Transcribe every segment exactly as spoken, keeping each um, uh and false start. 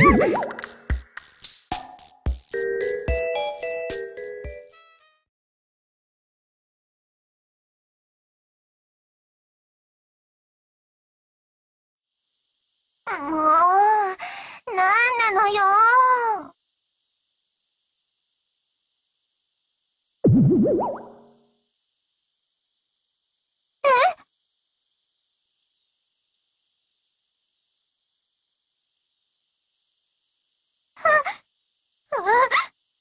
もう、なんなのよー。え？は、うわ、あ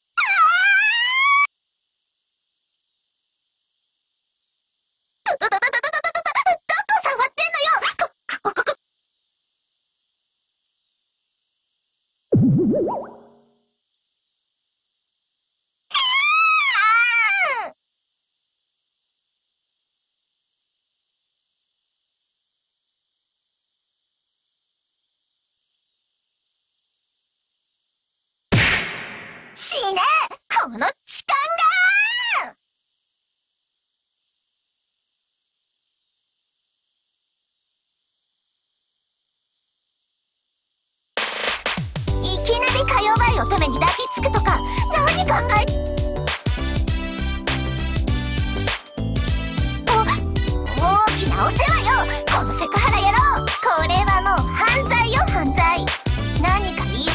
あ！ど、ど、ど、ど、ど、ど、ど、ど、ど、どこ触ってんのよ！こ、こ、こ、こ。死ね！この痴漢が！いきなりか弱い乙女に抱きつくとか何考えお大きなお世話よこのセクハラ野郎。これはもう犯罪よ犯罪。何か言い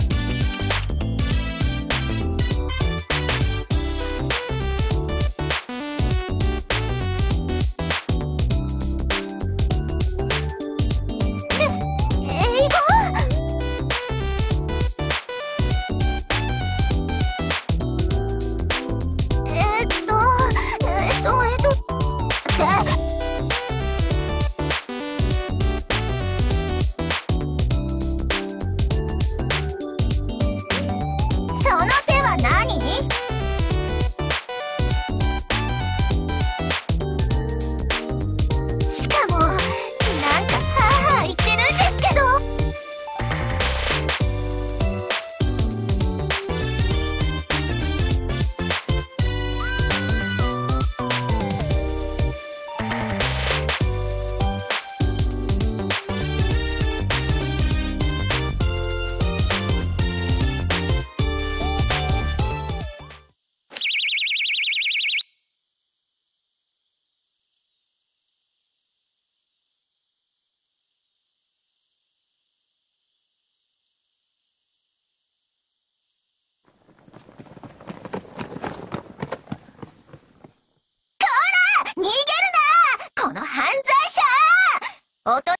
逃げるなこの犯罪者！おと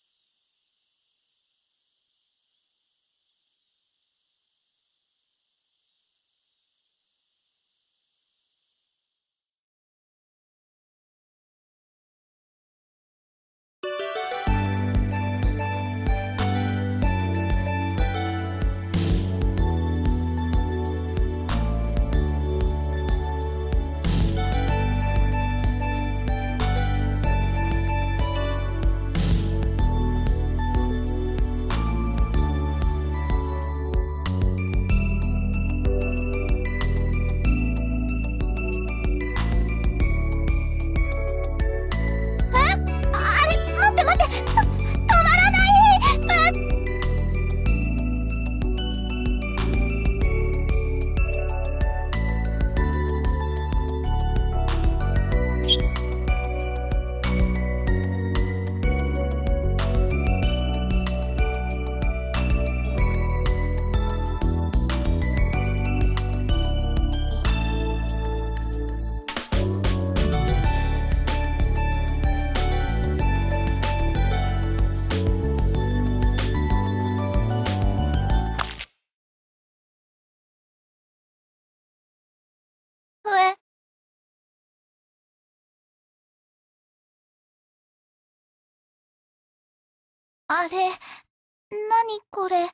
あれ、なにこれ。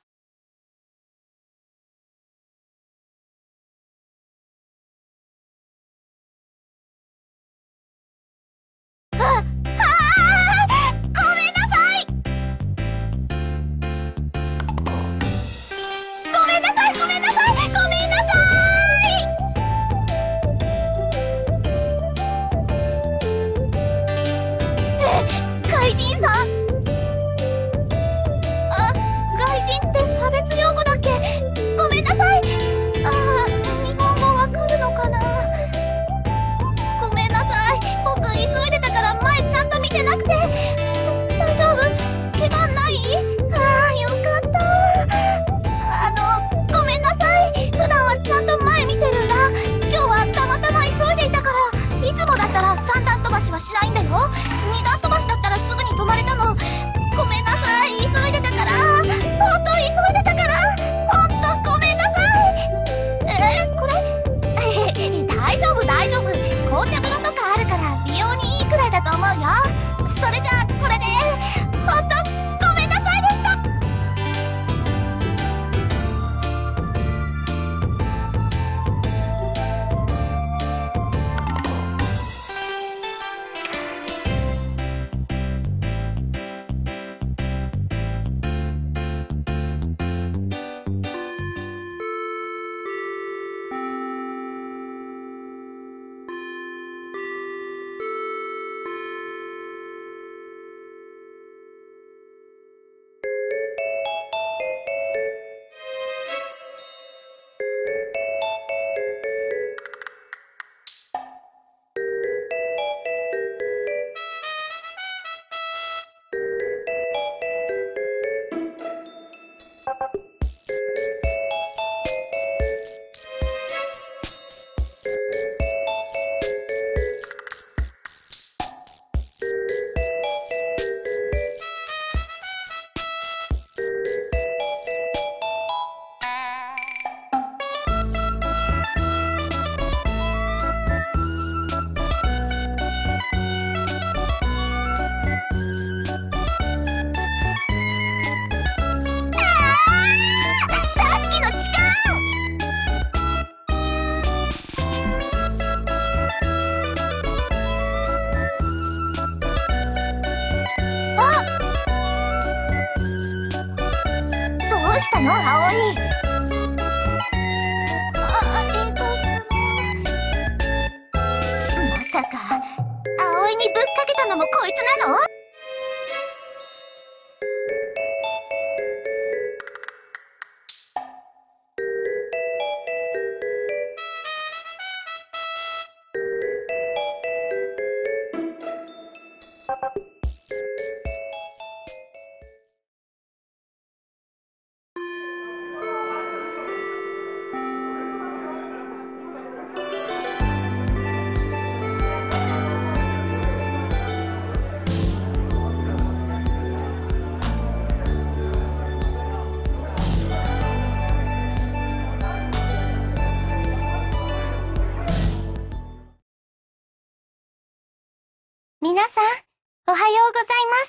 あ、はあ、ごめんなさい。ごめんなさい、ごめんなさい、ごめんなさい。え、怪人さん。あ、怪人って。 ったの葵。あ、えっとまさか葵にぶっかけたのもこいつなの？皆さん、おはようございます。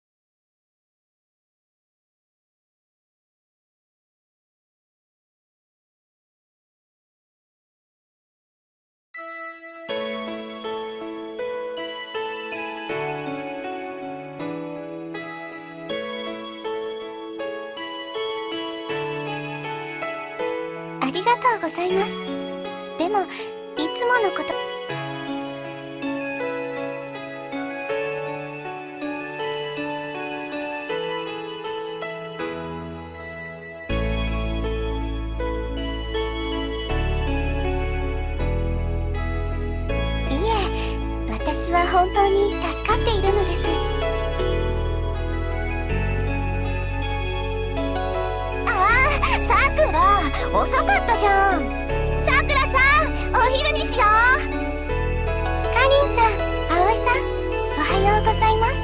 ありがとうございます。でも、いつものこと。いえ、私は本当に助かっているのです。ああ、さくら、遅かったじゃん。さくらちゃん、お昼にしよう。かりんさん、あおいさん、おはようございます。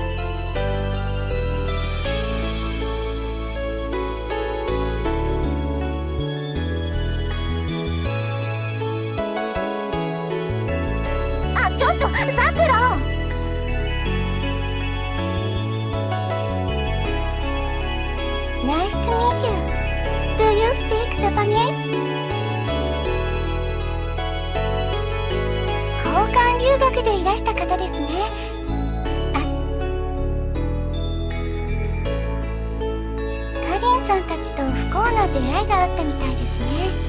あ、ちょっと、さくら。Nice to meet you. Do you speak Japanese? 交換留学でいらした方ですね。あ、かりんさんたちと不幸な出会いがあったみたいですね。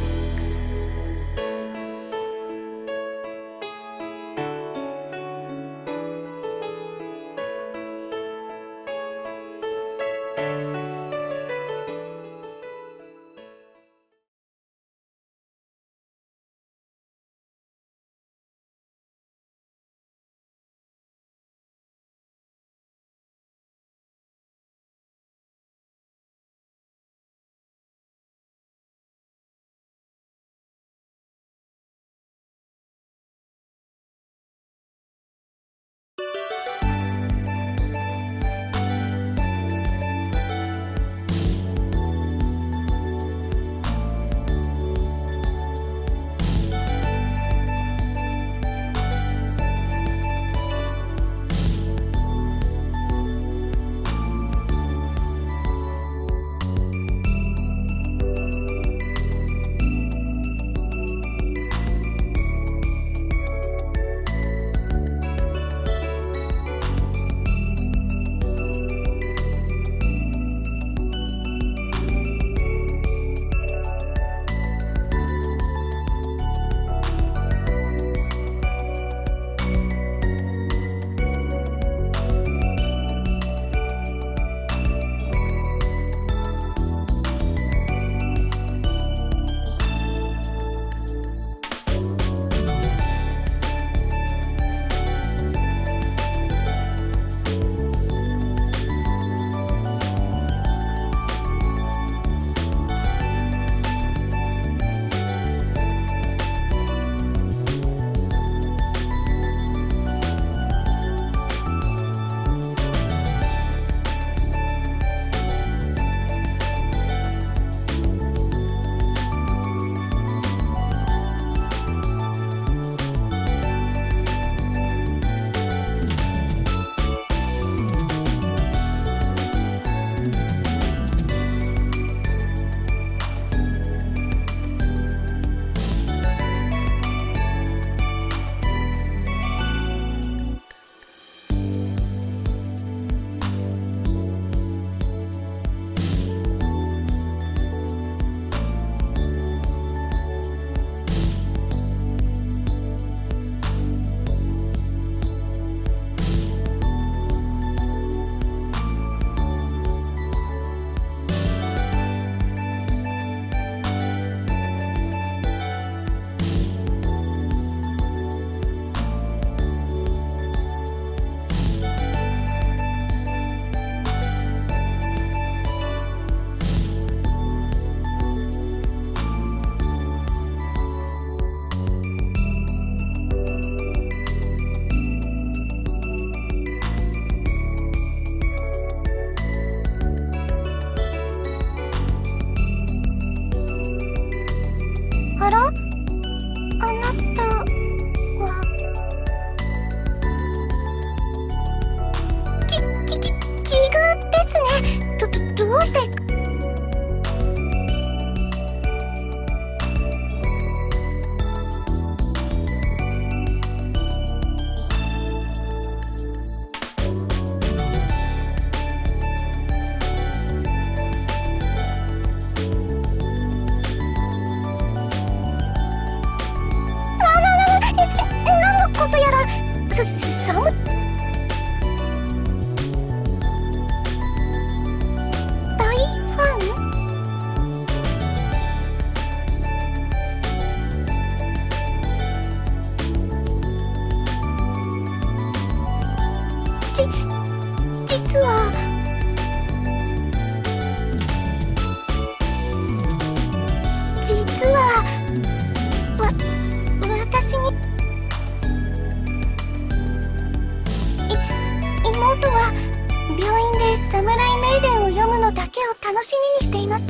楽しみにしています。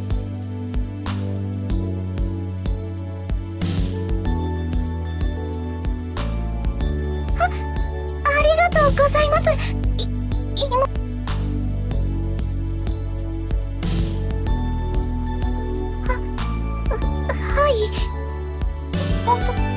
あ、ありがとうございます。い、いもは、はい。本当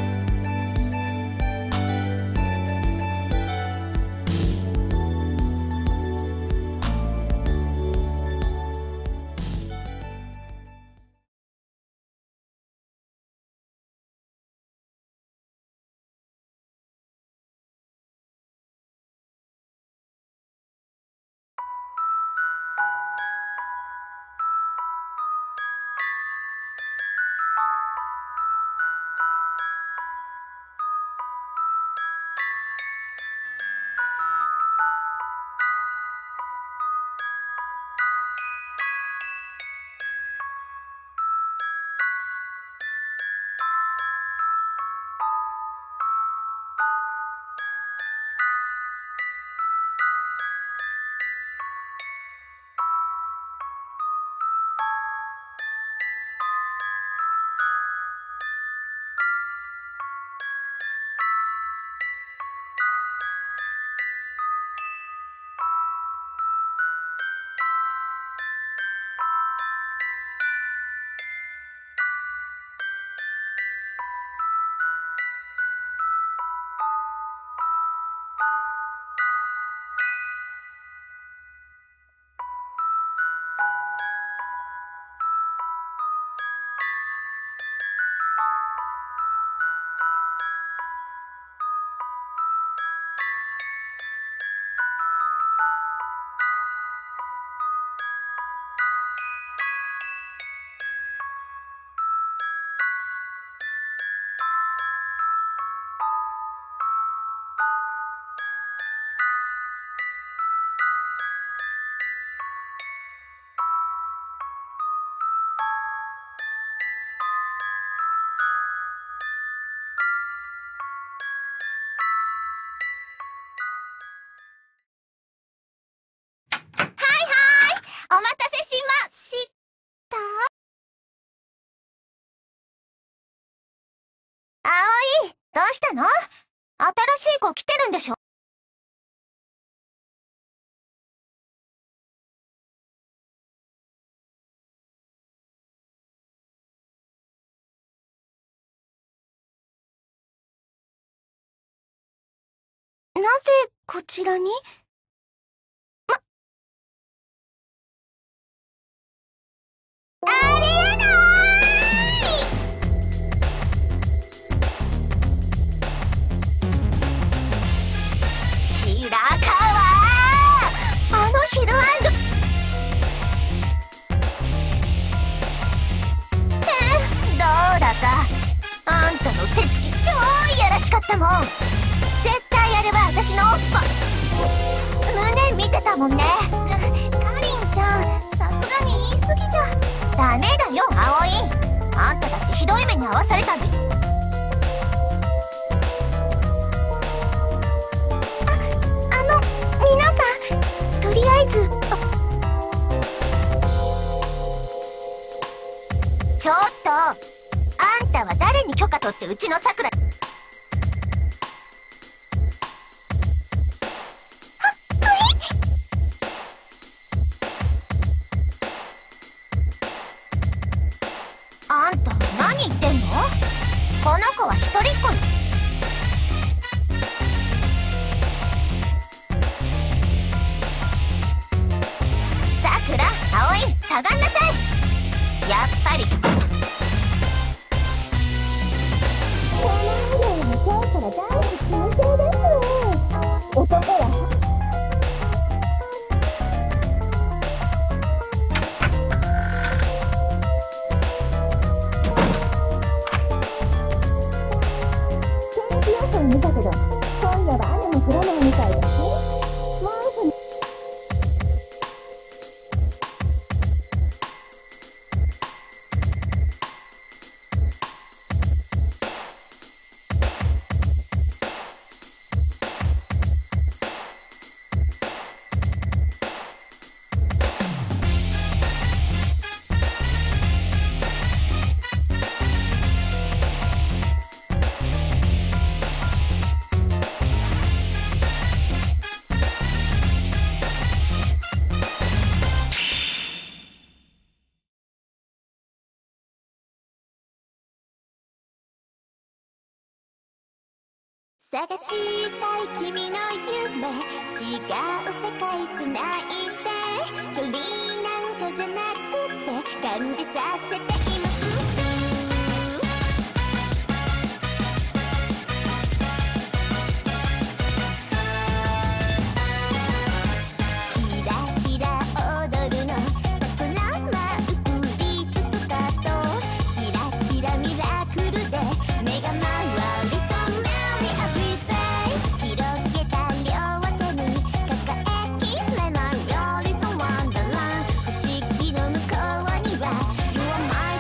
お待たせしました。葵、どうしたの？新しい子来てるんでしょ？なぜこちらに？ま、ありえない！白川！あのヒルアンド…え、どうだった？あんたの手つき超いやらしかったもん。絶対あれは私のおっぱ胸見てたもんね。かりんちゃん、さすがに言い過ぎじゃ。ダメだよ葵、あんただってひどい目に遭わされたんで。あ、あの皆さん、とりあえずちょっと、あんたは誰に許可取ってうちのさくら…あんた何言ってんの？この子は一人っ子よ。さくら、葵、下がんなさい。やっぱりこのアイドルも今日から第一期生です。男は見たけど、今夜は雨も降らないみたいですね。もうその探したい君の夢、違う世界つないで、距離なんかじゃなくて感じさせています。ひらひら踊るの桜舞うプリーツスカート、ひらひらミラクルで目が回りそうめ広げた両手に抱えきれない料理そワンダーラン、星木の向こうには You are my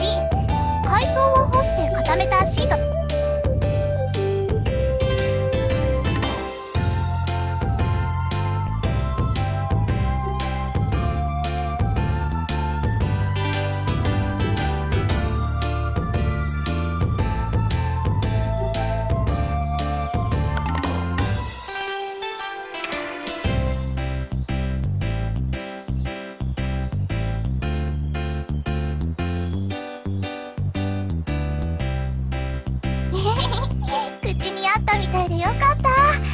り海藻を干して固めたシート。口にあったみたいでよかった。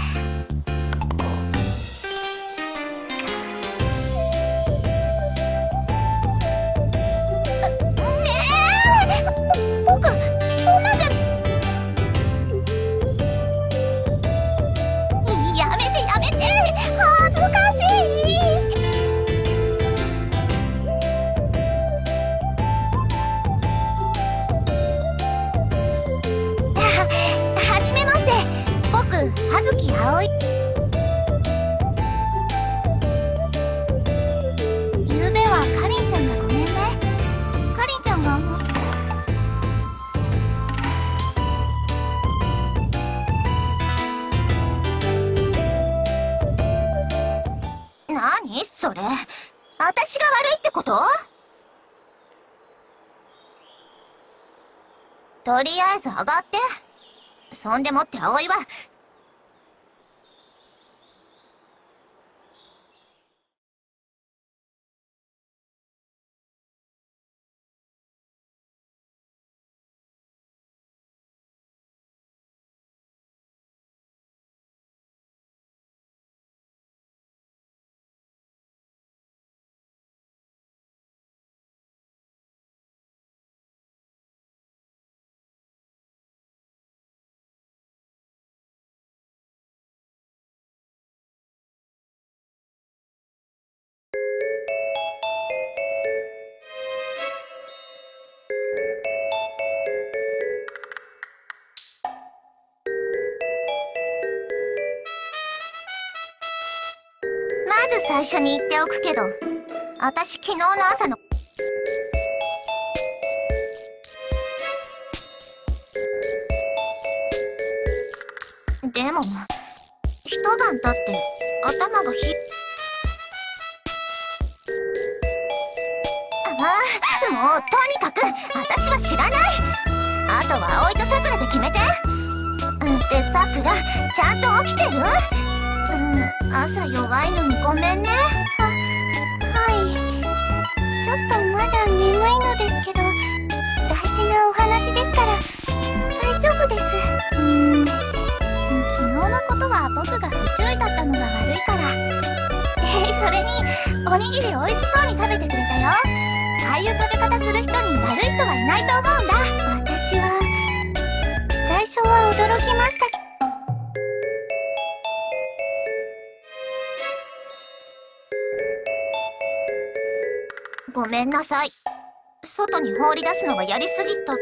ねえ、僕そんなんじゃ。やめてやめて、恥ずかしい。はじめまして、僕葉月葵。ゆうべはかりんちゃんがごめんね。かりんちゃんが何それ、私が悪いってこと？とりあえず上がって。そんでもって葵はまず最初に言っておくけど、私昨日の朝のでも一晩経って頭がひああ、もうとにかく私は知らない。あとは葵とさくらで決めて。うんで、さくらちゃんと起きてる？うん、朝弱いのにごめんね。は、はい。ちょっとまだ眠いのですけど、大事なお話ですから、大丈夫です。うーん、昨日のことは僕が不注意だったのが悪いから。え、それに、おにぎり美味しそうに食べてくれたよ。ああいう食べ方する人に悪い人はいないと思うんだ。私は、最初は驚きましたけど、ごめんなさい。外に放り出すのはやりすぎた。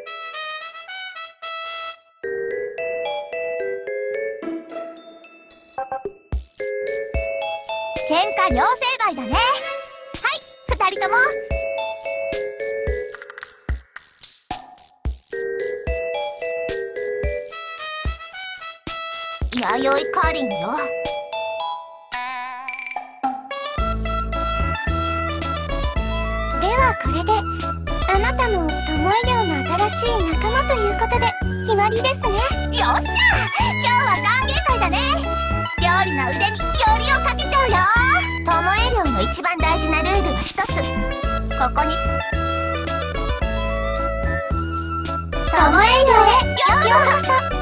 喧嘩両成敗だね。はい、二人とも。弥生かりんよ。ではこれであなたのトモイ寮の新しい仲間ということで決まりですね。よっしゃ、今日は歓迎会だね。料理の腕によりをかけちゃうよ。トモエ寮の一番大事なルールは一つ。ここにトモエ寮へようこそ。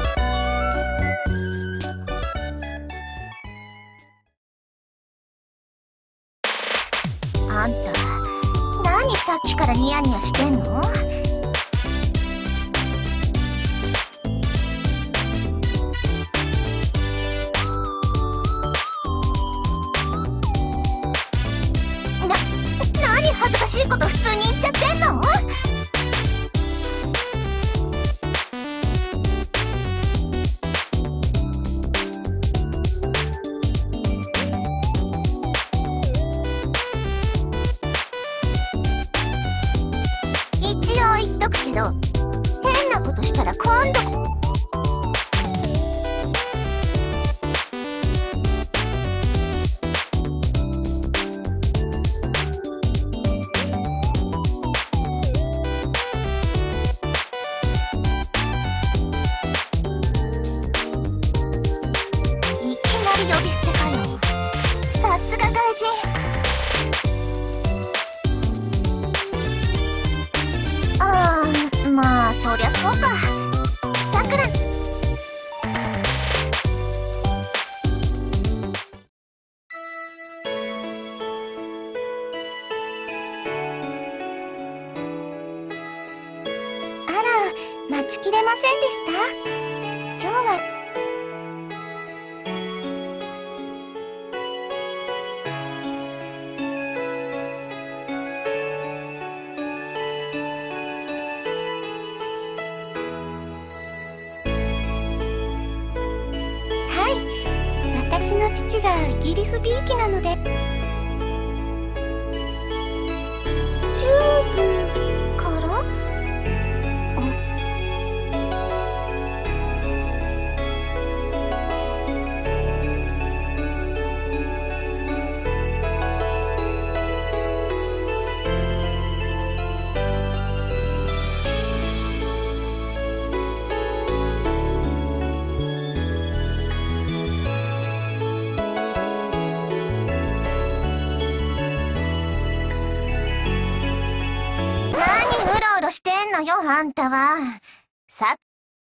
あんた何さっきからニヤニヤしてんの？な、何恥ずかしいこと普通に言っちゃってんの？一応言待ちきれませんでした。今日ははい、私の父がイギリスびいきなのでチューブからしてんのよ、あんたは。さ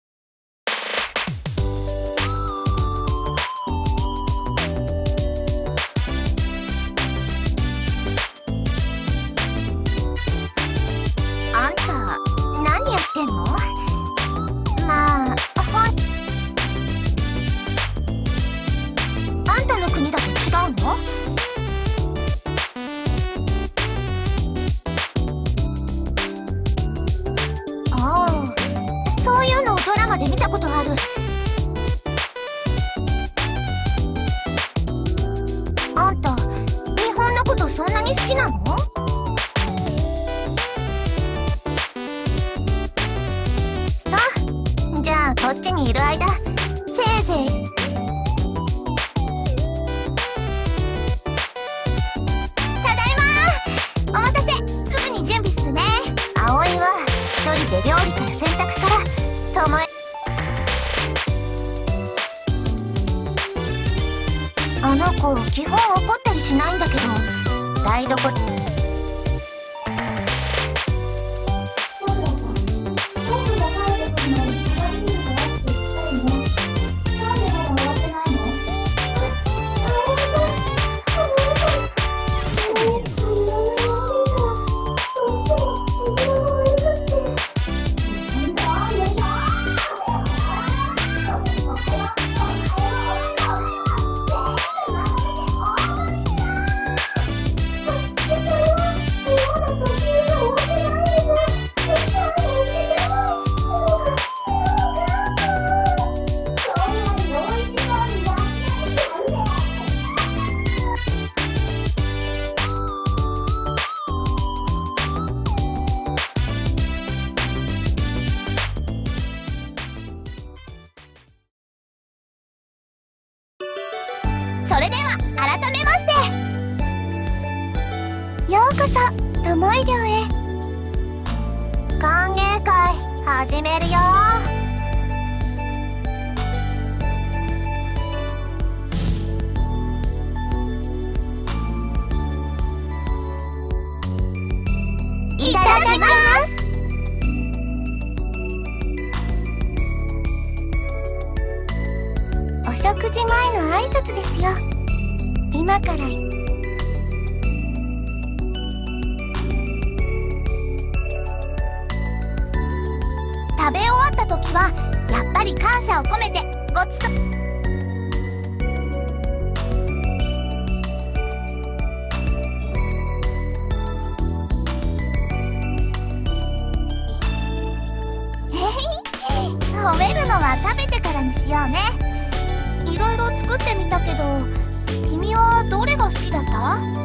あんた、何やってんの？まあ、ほんあんたの国だと違うの？そういうのをドラマで見たことある。あんた、日本のことそんなに好きなの？さあ、じゃあこっちにいる間、せいぜいただいまー。お待たせ、すぐに準備するね。葵は一人で料理から洗濯からともえあの子基本怒ったりしないんだけど、台所それでは改めましてようこそともい寮へ。歓迎会始めるよ。いただきます。お食事前の挨拶ですよ。今から食べ終わった時はやっぱり感謝を込めてごちそう褒めるのは食べてからにしようね。いろいろ作ってみたけど、君はどれが好きだった？